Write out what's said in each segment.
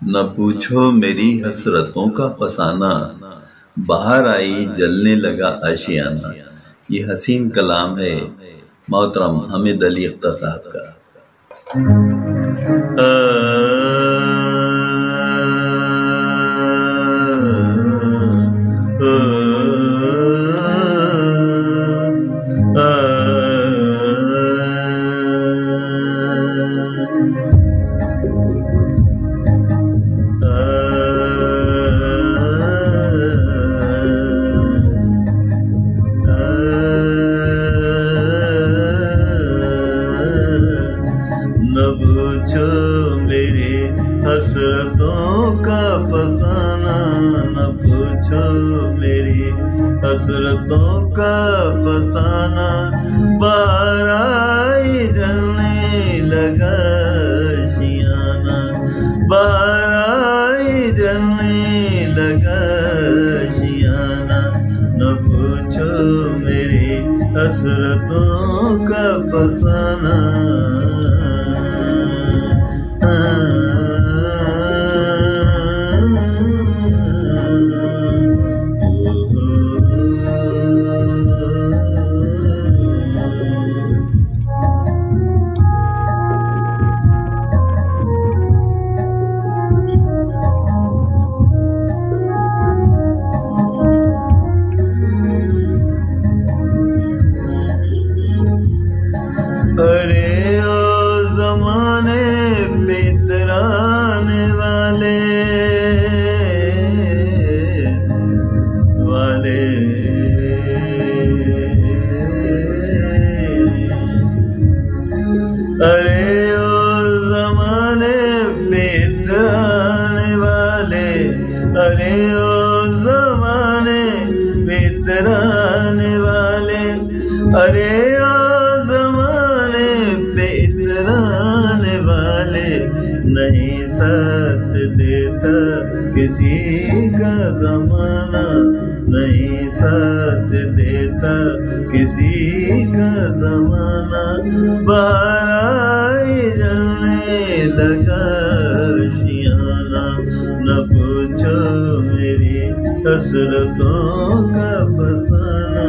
न पूछो मेरी हसरतों का फसाना, बाहर आई जलने लगा आशियाना। ये हसीन कलाम है मोहतरम हामिद अली अख्तर साहब का। न पूछो मेरी हसरतों का फसाना, न पूछो मेरी हसरतों का फसाना। बाहर आई जलने लगा आशियाना, बाहर आई जलने लगा आशियाना। न पूछो मेरी हसरतों का फसाना। अरे ओ ज़माने पे इतराने वाले अरे ओ ज़माने पे इतराने वाले, अरे ओ ज़माने पे इतराने वाले, अरे ओ ज़माने पे इतराने वाले। नहीं साथ देता किसी का ज़माना, नहीं साथ देता किसी का ज़माना। बाहर आई जलने लगा आशियाना, न पूछो मेरी हसरतों का फसाना।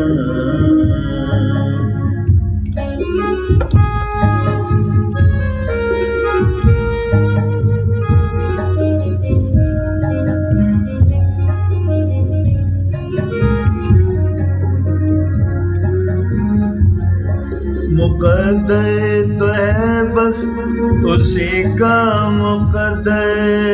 मुकद्दर तो है बस उसी का मुकद्दर,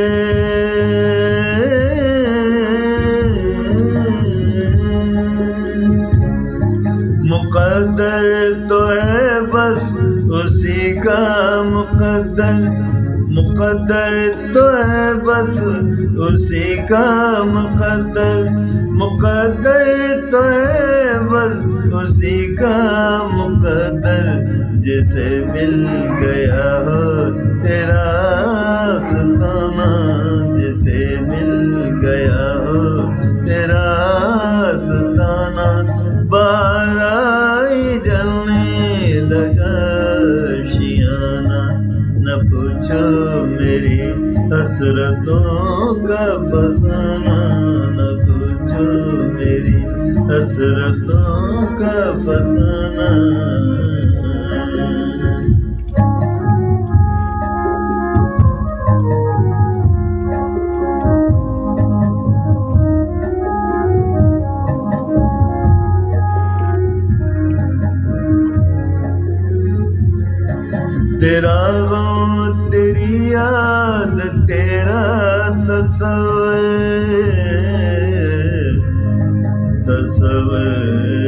मुकद्दर तो है बस उसी का मुकद्दर, मुकद्दर तो है बस उसी का मुकद्दर, मुकद्दर तो है बस उसी का मुकद्दर। जिसे मिल गया हो तेरा आस्ताना, जिसे मिल गया हो तेरा आस्ताना। बाहर आई जलने लगा आशियाना, न पूछो मेरी हसरतों का फसाना, न पूछो मेरी हसरतों का फसाना। तेरा गम तेरी याद तेरा तस्वर, तस्वर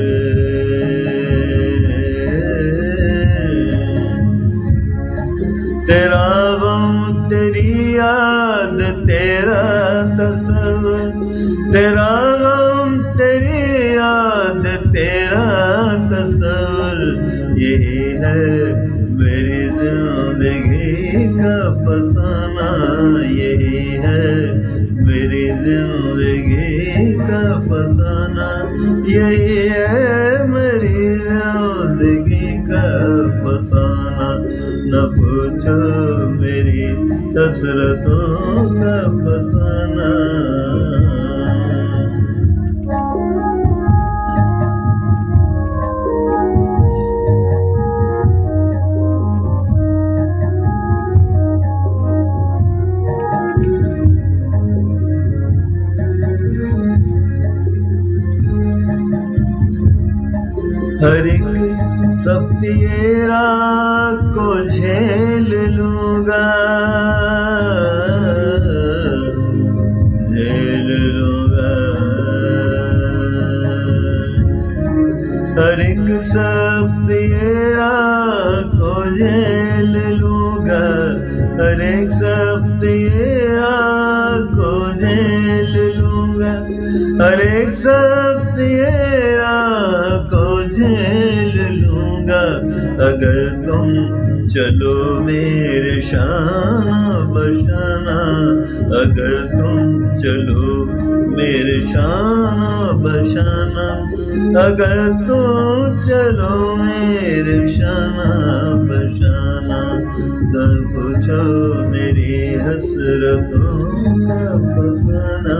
तेरा गम तेरी याद तेरा तस्वर, तेरा गम तेरी याद तेरा तस्वर। यही है मेरी जिंदगी का फसाना, यही है मेरी जिंदगी का फसाना, यही है मेरी जिंदगी का फसाना। न पूछो मेरी हसरतों का हर एक सब तेरा को झेल लूंगा, झेल लूंगा। हर एक सब तेरा को झेल लूंगा, हर एक सब तेरा को झेल लूंगा, हर एक सब तेरा को झेल लूंगा। अगर तुम चलो मेरे शाना बशाना, अगर तुम चलो मेरे शाना बशाना, अगर तुम चलो मेरे शाना बशाना, तो पूछो मेरी हसरतों का फसाना।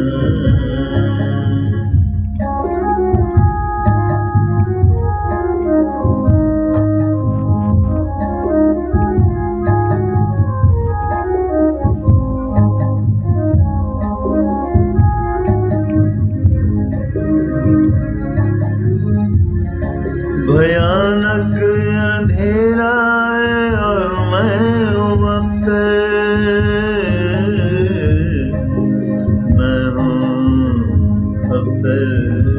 भयानक अंधेरा है और मैं हूँ अख्तर, मैं हूँ अख्तर।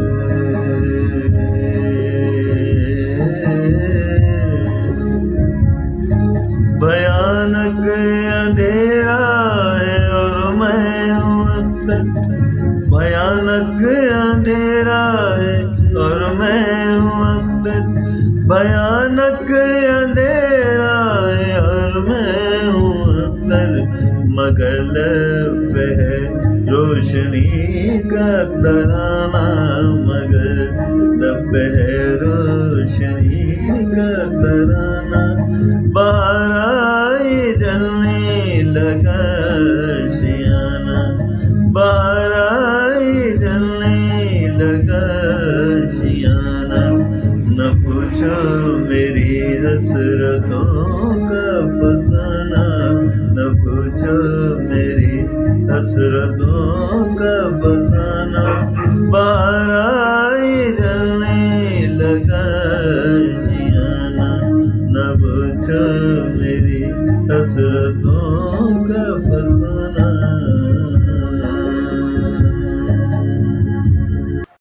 भयानक अंधेरा है और मैं हूँ अख्तर, भयानक अंधेरा है और मैं हूँ अख्तर, भयानक अंधेरा है और मैं हूँ अख्तर। मगर लब पे है रोशनी का तराना, मगर लब पे है रोशनी का तराना। बाहर आई जलने लगा शियाना, बाहर आई जलने लगा शियाना। न पूछो मेरी हसरतों का फसाना, न पूछो मेरी हसरतों का फसाना। बाहर आई जलने लगा शियाना, न पूछो